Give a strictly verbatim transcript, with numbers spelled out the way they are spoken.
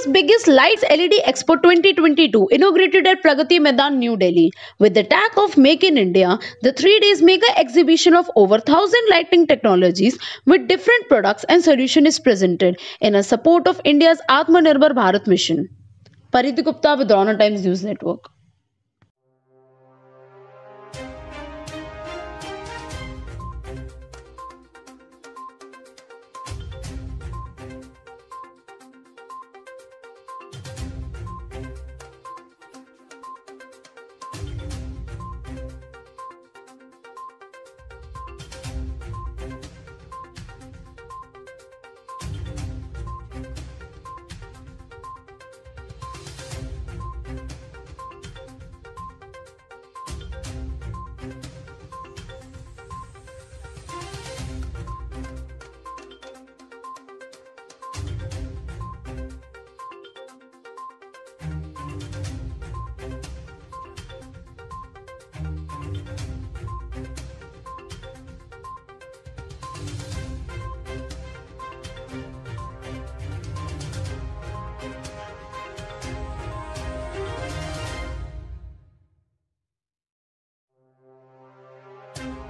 biggest lights L E D Expo twenty twenty-two inaugurated at Pragati Maidan, New Delhi. With the tag of Make in India, the three days mega exhibition of over one thousand lighting technologies with different products and solutions is presented in a support of India's Atmanirbhar Bharat mission. Pariti Gupta with Rana Times News Network. you